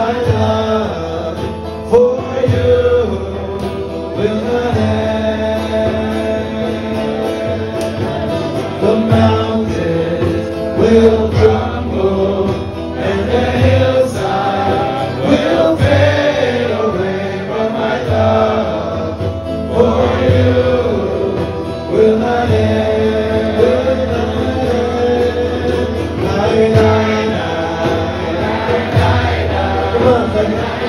my love for you will not end. The mountains will crumble and the hillside will fade away, but my love for you will not end, will not end. Come on,